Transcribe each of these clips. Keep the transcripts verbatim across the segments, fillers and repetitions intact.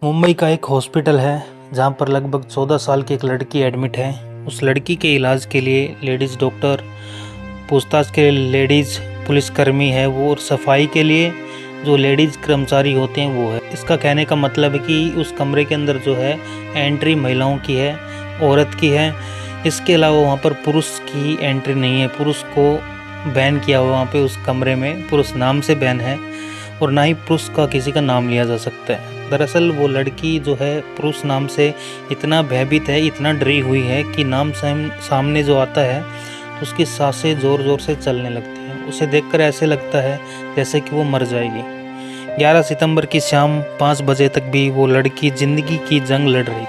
मुंबई का एक हॉस्पिटल है जहां पर लगभग चौदह साल की एक लड़की एडमिट है। उस लड़की के इलाज के लिए लेडीज़ डॉक्टर, पूछताछ के लिए लेडीज़ पुलिसकर्मी है वो, और सफाई के लिए जो लेडीज़ कर्मचारी होते हैं वो है। इसका कहने का मतलब है कि उस कमरे के अंदर जो है एंट्री महिलाओं की है, औरत की है। इसके अलावा वहाँ पर पुरुष की एंट्री नहीं है। पुरुष को बैन किया हुआ वहाँ पे उस कमरे में, पुरुष नाम से बैन है, और ना ही पुरुष का किसी का नाम लिया जा सकता है। दरअसल वो लड़की जो है पुरुष नाम से इतना भयभीत है, इतना डरी हुई है कि नाम सामने जो आता है तो उसकी सांसें ज़ोर ज़ोर से चलने लगती हैं। उसे देखकर ऐसे लगता है जैसे कि वो मर जाएगी। ग्यारह सितंबर की शाम पाँच बजे तक भी वो लड़की ज़िंदगी की जंग लड़ रही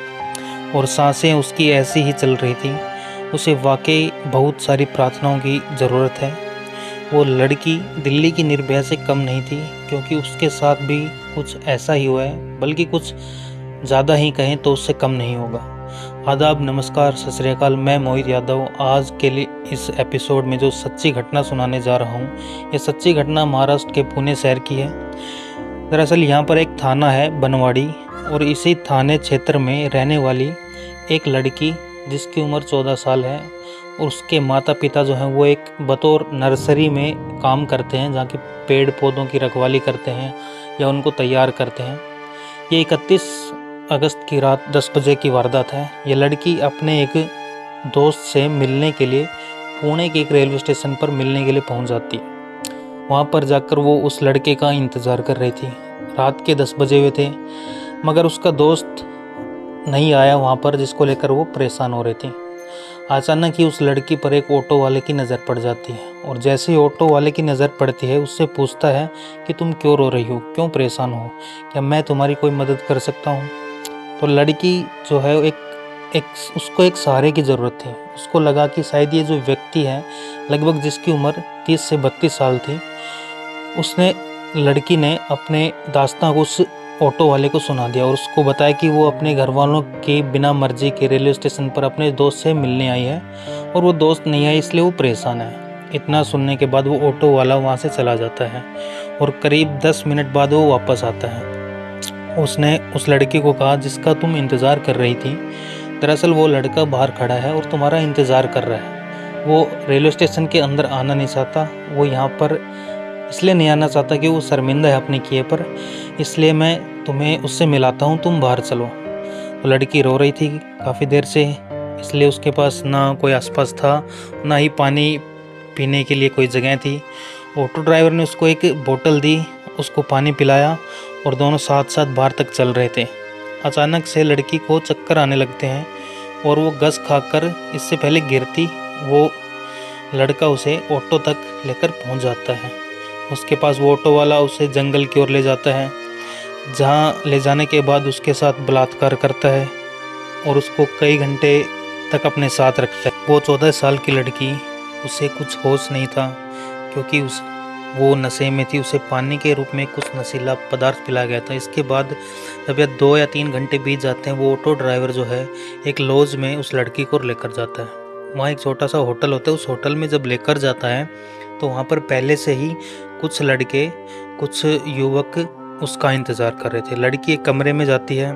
थी और सांसें उसकी ऐसी ही चल रही थी। उसे वाकई बहुत सारी प्रार्थनाओं की ज़रूरत है। वो लड़की दिल्ली की निर्भया से कम नहीं थी, क्योंकि उसके साथ भी कुछ ऐसा ही हुआ है, बल्कि कुछ ज़्यादा ही कहें तो उससे कम नहीं होगा। आदाब, नमस्कार, सत श्री अकाल। मैं मोहित यादव आज के लिए इस एपिसोड में जो सच्ची घटना सुनाने जा रहा हूँ, ये सच्ची घटना महाराष्ट्र के पुणे शहर की है। दरअसल यहाँ पर एक थाना है बनवाड़ी, और इसी थाने क्षेत्र में रहने वाली एक लड़की जिसकी उम्र चौदह साल है, और उसके माता पिता जो हैं वो एक बतौर नर्सरी में काम करते हैं, जहाँ के पेड़ पौधों की रखवाली करते हैं या उनको तैयार करते हैं। ये इकतीस अगस्त की रात दस बजे की वारदात है। ये लड़की अपने एक दोस्त से मिलने के लिए पुणे के एक रेलवे स्टेशन पर मिलने के लिए पहुंच जाती है। वहाँ पर जाकर वो उस लड़के का इंतज़ार कर रही थी। रात के दस बजे हुए थे, मगर उसका दोस्त नहीं आया वहाँ पर, जिसको लेकर वो परेशान हो रही थी। अचानक ही उस लड़की पर एक ऑटो वाले की नज़र पड़ जाती है, और जैसे ही ऑटो वाले की नज़र पड़ती है उससे पूछता है कि तुम क्यों रो रही हो, क्यों परेशान हो, क्या मैं तुम्हारी कोई मदद कर सकता हूँ। तो लड़की जो है एक एक उसको एक सहारे की ज़रूरत थी। उसको लगा कि शायद ये जो व्यक्ति है, लगभग जिसकी उम्र तीस से बत्तीस साल थी, उसने लड़की ने अपने दास्तां को उस ऑटो वाले को सुना दिया और उसको बताया कि वो अपने घर वालों के बिना मर्जी के रेलवे स्टेशन पर अपने दोस्त से मिलने आई है, और वो दोस्त नहीं आई इसलिए वो परेशान है। इतना सुनने के बाद वो ऑटो वाला वहाँ से चला जाता है, और करीब दस मिनट बाद वो वापस आता है। उसने उस लड़की को कहा जिसका तुम इंतज़ार कर रही थी, दरअसल वो लड़का बाहर खड़ा है और तुम्हारा इंतज़ार कर रहा है। वो रेलवे स्टेशन के अंदर आना नहीं चाहता, वो यहाँ पर इसलिए नहीं आना चाहता कि वो शर्मिंदा है अपने किए पर, इसलिए मैं तुम्हें उससे मिलाता हूँ, तुम बाहर चलो। तो लड़की रो रही थी काफ़ी देर से, इसलिए उसके पास ना कोई आसपास था, ना ही पानी पीने के लिए कोई जगह थी। ऑटो ड्राइवर ने उसको एक बोतल दी, उसको पानी पिलाया, और दोनों साथ साथ बाहर तक चल रहे थे। अचानक से लड़की को चक्कर आने लगते हैं, और वो गस खाकर इससे पहले गिरती, वो लड़का उसे ऑटो तक लेकर पहुँच जाता है। उसके पास वो ऑटो वाला उसे जंगल की ओर ले जाता है, जहाँ ले जाने के बाद उसके साथ बलात्कार करता है और उसको कई घंटे तक अपने साथ रखता है। वो चौदह साल की लड़की, उसे कुछ होश नहीं था, क्योंकि उस वो नशे में थी। उसे पानी के रूप में कुछ नशीला पदार्थ पिलाया गया था। इसके बाद जब यह दो या तीन घंटे बीत जाते हैं, वो ऑटो ड्राइवर जो है एक लॉज में उस लड़की को लेकर जाता है। वहाँ एक छोटा सा होटल होता है। उस होटल में जब लेकर जाता है तो वहाँ पर पहले से ही कुछ लड़के, कुछ युवक उसका इंतज़ार कर रहे थे। लड़की एक कमरे में जाती है।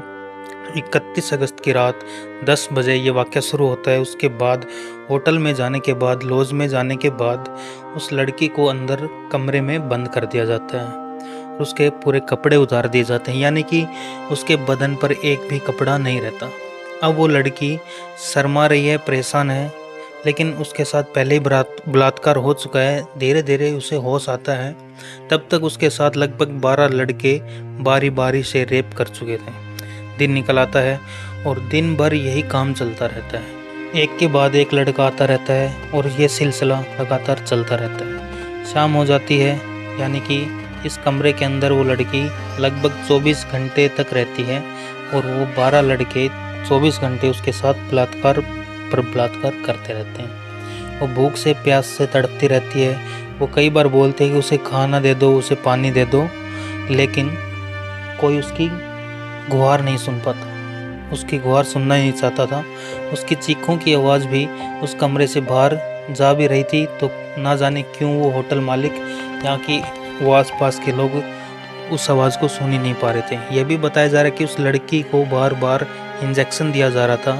इकतीस अगस्त की रात दस बजे ये वाक़या शुरू होता है। उसके बाद होटल में जाने के बाद, लॉज में जाने के बाद, उस लड़की को अंदर कमरे में बंद कर दिया जाता है। उसके पूरे कपड़े उतार दिए जाते हैं, यानी कि उसके बदन पर एक भी कपड़ा नहीं रहता। अब वो लड़की शर्मा रही है, परेशान है, लेकिन उसके साथ पहले ही बलात्कार हो चुका है। धीरे धीरे उसे होश आता है। तब तक उसके साथ लगभग बारह लड़के बारी बारी से रेप कर चुके थे। दिन निकल आता है और दिन भर यही काम चलता रहता है। एक के बाद एक लड़का आता रहता है और ये सिलसिला लगातार चलता रहता है। शाम हो जाती है, यानी कि इस कमरे के अंदर वो लड़की लगभग चौबीस घंटे तक रहती है, और वो बारह लड़के चौबीस घंटे उसके साथ बलात्कार पर बलात्कार करते रहते हैं। वो भूख से, प्यास से तड़पती रहती है। वो कई बार बोलते हैं कि उसे खाना दे दो, उसे पानी दे दो, लेकिन कोई उसकी गुहार नहीं सुन पाता। उसकी गुहार सुनना ही नहीं चाहता था। उसकी चीखों की आवाज़ भी उस कमरे से बाहर जा भी रही थी, तो ना जाने क्यों वो होटल मालिक, यहाँ की वो आसपास के लोग उस आवाज़ को सुन ही नहीं पा रहे थे। यह भी बताया जा रहा है कि उस लड़की को बार बार इंजेक्शन दिया जा रहा था,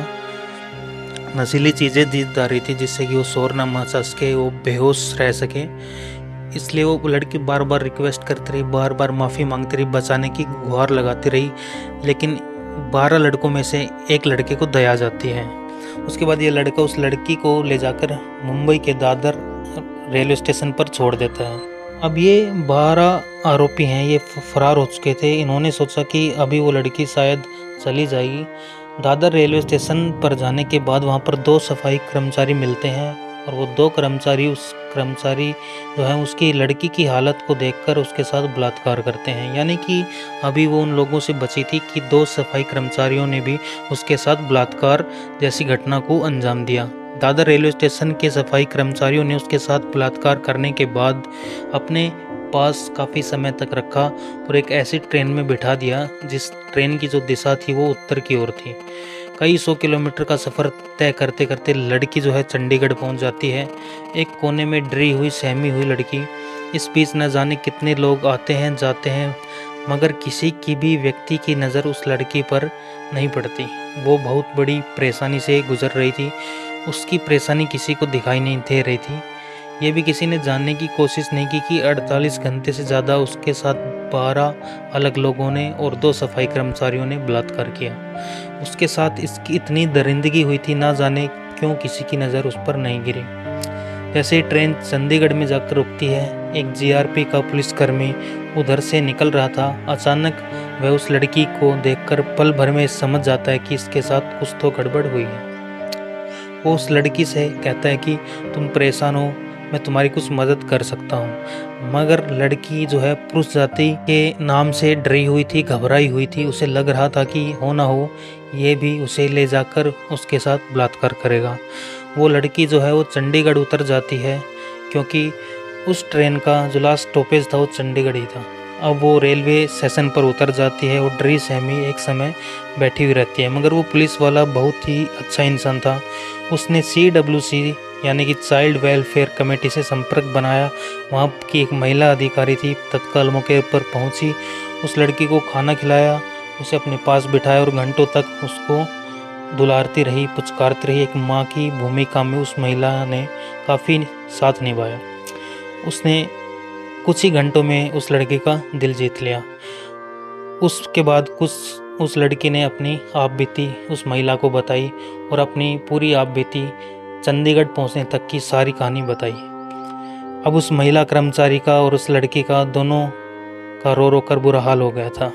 नशीली चीज़ें दी जा रही थी जिससे कि वो शोर ना मचा सके, वो बेहोश रह सके। इसलिए वो लड़की बार बार रिक्वेस्ट करती रही, बार बार माफ़ी मांगती रही, बचाने की गुहार लगाती रही, लेकिन बारह लड़कों में से एक लड़के को दया जाती है। उसके बाद ये लड़का उस लड़की को ले जाकर मुंबई के दादर रेलवे स्टेशन पर छोड़ देता है। अब ये बारह आरोपी हैं, ये फरार हो चुके थे। इन्होंने सोचा कि अभी वो लड़की शायद चली जाएगी। दादर रेलवे स्टेशन पर जाने के बाद वहाँ पर दो सफाई कर्मचारी मिलते हैं और वो दो कर्मचारी उस कर्मचारी जो है उसकी लड़की की हालत को देखकर उसके साथ बलात्कार करते हैं। यानी कि अभी वो उन लोगों से बची थी कि दो सफाई कर्मचारियों ने भी उसके साथ बलात्कार जैसी घटना को अंजाम दिया। दादर रेलवे स्टेशन के सफाई कर्मचारियों ने उसके साथ बलात्कार करने के बाद अपने पास काफ़ी समय तक रखा और एक ऐसी ट्रेन में बिठा दिया जिस ट्रेन की जो दिशा थी वो उत्तर की ओर थी। कई सौ किलोमीटर का सफ़र तय करते करते लड़की जो है चंडीगढ़ पहुंच जाती है। एक कोने में डरी हुई सहमी हुई लड़की। इस बीच न जाने कितने लोग आते हैं जाते हैं, मगर किसी की भी व्यक्ति की नज़र उस लड़की पर नहीं पड़ती। वो बहुत बड़ी परेशानी से गुजर रही थी, उसकी परेशानी किसी को दिखाई नहीं दे रही थी। ये भी किसी ने जानने की कोशिश नहीं की कि अड़तालीस घंटे से ज़्यादा उसके साथ बारह अलग लोगों ने और दो सफाई कर्मचारियों ने बलात्कार किया। उसके साथ इसकी इतनी दरिंदगी हुई थी, ना जाने क्यों किसी की नज़र उस पर नहीं गिरी। जैसे ही ट्रेन चंडीगढ़ में जाकर रुकती है, एक जीआरपी का पुलिसकर्मी उधर से निकल रहा था। अचानक वह उस लड़की को देखकर पल भर में समझ जाता है कि इसके साथ कुछ तो गड़बड़ हुई है। वो उस लड़की से कहता है कि तुम परेशान हो, मैं तुम्हारी कुछ मदद कर सकता हूँ। मगर लड़की जो है पुरुष जाति के नाम से डरी हुई थी, घबराई हुई थी। उसे लग रहा था कि हो ना हो ये भी उसे ले जाकर उसके साथ बलात्कार करेगा। वो लड़की जो है वो चंडीगढ़ उतर जाती है, क्योंकि उस ट्रेन का जो लास्ट स्टॉपेज था वो चंडीगढ़ ही था। अब वो रेलवे स्टेशन पर उतर जाती है और डरी सहमी एक समय बैठी हुई रहती है। मगर वो पुलिस वाला बहुत ही अच्छा इंसान था। उसने सी डब्ल्यू सी यानी कि चाइल्ड वेलफेयर कमेटी से संपर्क बनाया। वहाँ की एक महिला अधिकारी थी, तत्काल मौके पर पहुँची, उस लड़की को खाना खिलाया, उसे अपने पास बिठाया और घंटों तक उसको दुलारती रही, पुचकारती रही। एक माँ की भूमिका में उस महिला ने काफ़ी साथ निभाया। उसने कुछ ही घंटों में उस लड़की का दिल जीत लिया। उसके बाद कुछ उस लड़की ने अपनी आप बीती उस महिला को बताई और अपनी पूरी आप बीती चंडीगढ़ पहुंचने तक की सारी कहानी बताई। अब उस महिला कर्मचारी का और उस लड़की का दोनों का रो रो कर बुरा हाल हो गया था।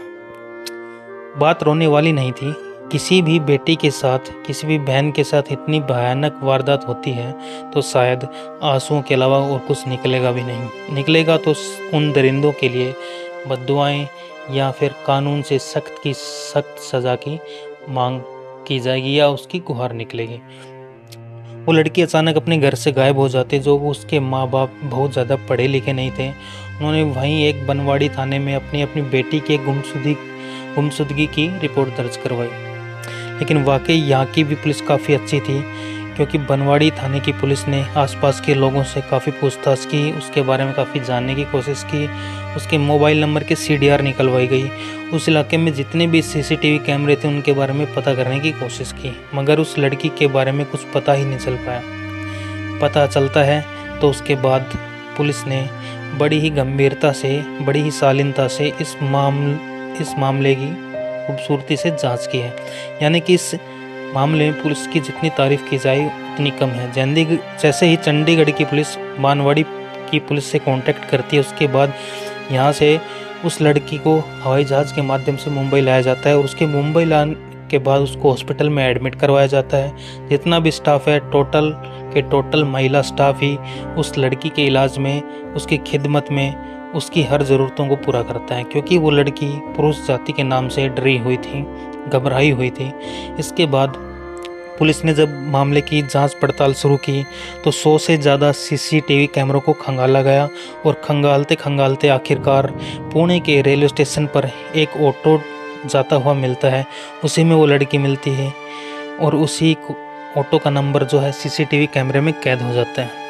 बात रोने वाली नहीं थी। किसी भी बेटी के साथ, किसी भी बहन के साथ इतनी भयानक वारदात होती है तो शायद आंसुओं के अलावा और कुछ निकलेगा भी नहीं। निकलेगा तो उन दरिंदों के लिए बद्दुआएं या फिर कानून से सख्त की सख्त सज़ा की मांग की जाएगी या उसकी गुहार निकलेगी। वो लड़की अचानक अपने घर से गायब हो जाती, जो वो उसके माँ बाप बहुत ज़्यादा पढ़े लिखे नहीं थे। उन्होंने वहीं एक बनवाड़ी थाने में अपनी अपनी बेटी के गुमशुदगी गुमशुदगी की रिपोर्ट दर्ज करवाई। लेकिन वाकई यहाँ की भी पुलिस काफ़ी अच्छी थी, क्योंकि बनवाड़ी थाने की पुलिस ने आसपास के लोगों से काफ़ी पूछताछ की, उसके बारे में काफ़ी जानने की कोशिश की। उसके मोबाइल नंबर के सी डी आर निकलवाई गई। उस इलाके में जितने भी सी सी टी वी कैमरे थे उनके बारे में पता करने की कोशिश की, मगर उस लड़की के बारे में कुछ पता ही नहीं चल पाया। पता चलता है तो उसके बाद पुलिस ने बड़ी ही गंभीरता से, बड़ी ही शालीनता से इस मामले इस मामले की खूबसूरती से जांच की है। यानी कि इस मामले में पुलिस की जितनी तारीफ़ की जाए उतनी कम है। चंडीगढ़ जैसे ही चंडीगढ़ की पुलिस बनवाड़ी की पुलिस से कांटेक्ट करती है, उसके बाद यहाँ से उस लड़की को हवाई जहाज़ के माध्यम से मुंबई लाया जाता है और उसके मुंबई लाने के बाद उसको हॉस्पिटल में एडमिट करवाया जाता है। जितना भी स्टाफ है, टोटल के टोटल महिला स्टाफ ही उस लड़की के इलाज में, उसकी खिदमत में, उसकी हर ज़रूरतों को पूरा करता है, क्योंकि वो लड़की पुरुष जाति के नाम से डरी हुई थी, घबराई हुई थी। इसके बाद पुलिस ने जब मामले की जांच पड़ताल शुरू की तो सौ से ज़्यादा सी सी टी वी कैमरों को खंगाला गया और खंगालते खंगालते आखिरकार पुणे के रेलवे स्टेशन पर एक ऑटो जाता हुआ मिलता है। उसी में वो लड़की मिलती है और उसी ऑटो का नंबर जो है सी सी टी वी कैमरे में कैद हो जाता है।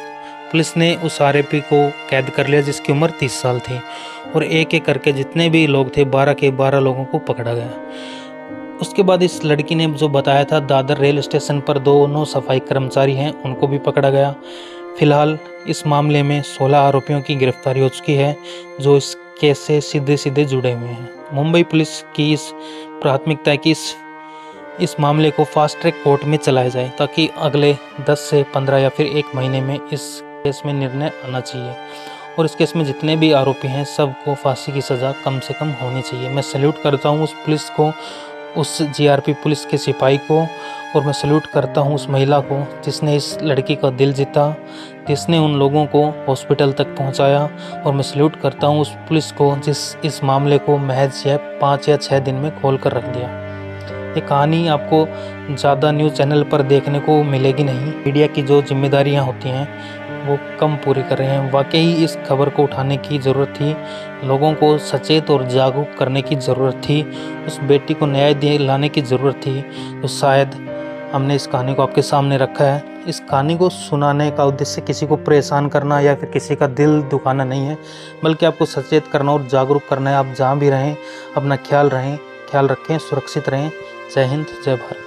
पुलिस ने उस आरोपी को कैद कर लिया जिसकी उम्र तीस साल थी और एक एक करके जितने भी लोग थे बारह के बारह लोगों को पकड़ा गया। उसके बाद इस लड़की ने जो बताया था दादर रेल स्टेशन पर दोनों सफाई कर्मचारी हैं उनको भी पकड़ा गया। फिलहाल इस मामले में सोलह आरोपियों की गिरफ्तारी हो चुकी है जो इस केस से सीधे सीधे जुड़े हुए हैं। मुंबई पुलिस की इस प्राथमिकता है कि इस इस मामले को फास्ट ट्रैक कोर्ट में चलाया जाए ताकि अगले दस से पंद्रह या फिर एक महीने में इस केस में निर्णय आना चाहिए और इस केस में जितने भी आरोपी हैं सबको फांसी की सज़ा कम से कम होनी चाहिए। मैं सैल्यूट करता हूँ उस पुलिस को, उस जीआरपी पुलिस के सिपाही को, और मैं सैल्यूट करता हूँ उस महिला को जिसने इस लड़की का दिल जीता, जिसने उन लोगों को हॉस्पिटल तक पहुँचाया, और मैं सैल्यूट करता हूँ उस पुलिस को जिस इस मामले को महज या पाँच या छः दिन में खोल कर रख दिया। ये कहानी आपको ज़्यादा न्यूज़ चैनल पर देखने को मिलेगी नहीं। मीडिया की जो जिम्मेदारियां होती हैं वो कम पूरी कर रहे हैं। वाकई इस खबर को उठाने की ज़रूरत थी, लोगों को सचेत और जागरूक करने की ज़रूरत थी, उस बेटी को न्याय दिलाने की ज़रूरत थी। तो शायद हमने इस कहानी को आपके सामने रखा है। इस कहानी को सुनाने का उद्देश्य किसी को परेशान करना या फिर किसी का दिल दुखाना नहीं है, बल्कि आपको सचेत करना और जागरूक करना है। आप जहाँ भी रहें अपना ख्याल रहें ख्याल रखें, सुरक्षित रहें। जय हिंद, जय भारत।